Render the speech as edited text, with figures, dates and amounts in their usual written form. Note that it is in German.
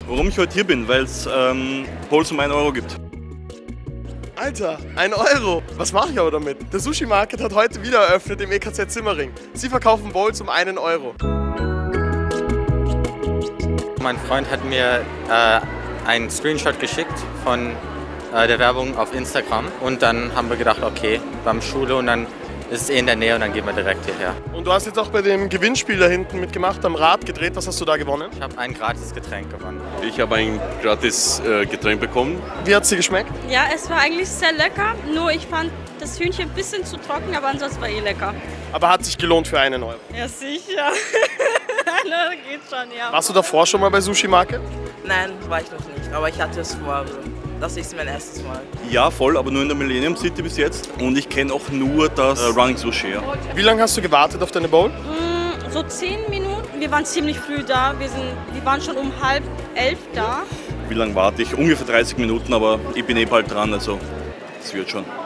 Warum ich heute hier bin? Weil es Bowls um 1 Euro gibt. Alter, 1 Euro. Was mache ich aber damit? Der Sushi Market hat heute wieder eröffnet im EKZ Simmering. Sie verkaufen Bowls um 1 Euro. Mein Freund hat mir einen Screenshot geschickt von der Werbung auf Instagram und dann haben wir gedacht, okay, wir haben Schule und dann ist es in der Nähe und dann gehen wir direkt hierher. Und du hast jetzt auch bei dem Gewinnspiel da hinten mitgemacht, am Rad gedreht. Was hast du da gewonnen? Ich habe ein gratis Getränk gewonnen. Ich habe ein gratis Getränk bekommen. Wie hat es dir geschmeckt? Ja, es war eigentlich sehr lecker, nur ich fand das Hühnchen ein bisschen zu trocken, aber ansonsten war lecker. Aber hat sich gelohnt für 1 Euro. Ja, sicher. Na, geht schon, ja. Warst du davor schon mal bei Sushi Market? Nein, war ich noch nicht, aber ich hatte es vor. Das ist mein erstes Mal. Ja, voll, aber nur in der Millennium City bis jetzt. Und ich kenne auch nur das Running Sushi. Ja. Wie lange hast du gewartet auf deine Bowl? So 10 Minuten. Wir waren ziemlich früh da. Wir waren schon um 10:30 da. Wie lange warte ich? Ungefähr 30 Minuten, aber ich bin bald dran, also das wird schon.